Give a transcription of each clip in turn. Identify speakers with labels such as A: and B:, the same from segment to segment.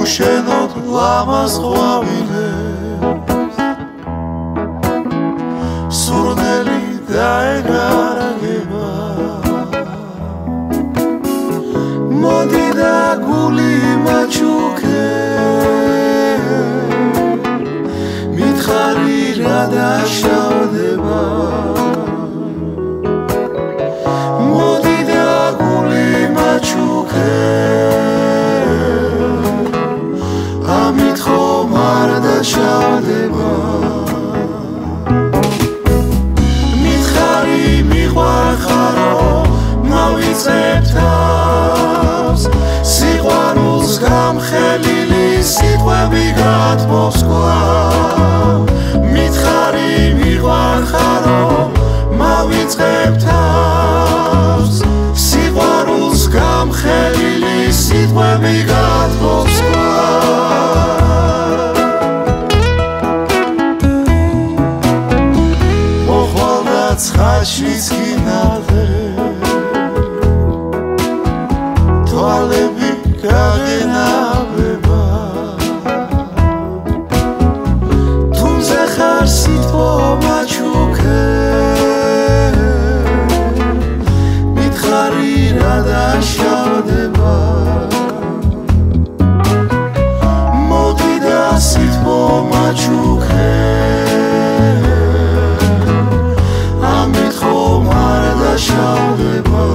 A: უშენოდ ლამაზ ყვავილებს სურნელი დაეგარაგება მოდი და გული მაჩუქე მითხარი რა დაშავდება მოდი და გული მაჩუქე ამით ხომ არ დაშავდება მითხარი მიყვარხარო მავიწებ თავს სიყვარულს გამხელილი სიტყვები გათმობს კვლავ მითხარი მიყვარხარო მავიწებ თავს სიყვარულს გამხელილი სიტყვები გათმობს ცხაშიც გინალე თვალები გაგენაბება თუმცა ხარ სიტყვა მაჩუქე მითხარი რა დაშავდება მოდი და სიტყვა მაჩუქე შავდება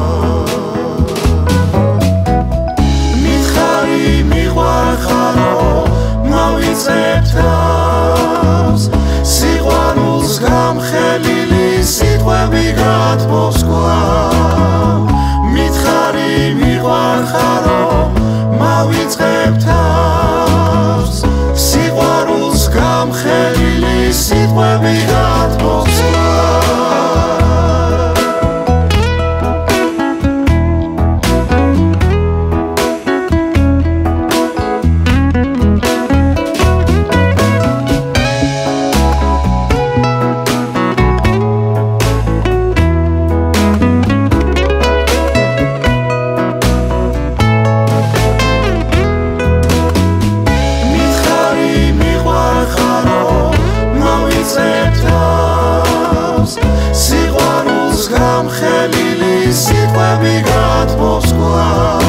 A: მითხარი მიყვარხარო მავიწებ თავს სიყვარულს გამხელილი სიტყვები გათმობს კვლავ მითხარი მიყვარხარო მავიწებ თავს სიყვარულს გამხელილი სიტყვები გათმობს სიყვარულს გამხელილი სიტყვები გათმობს კვლავ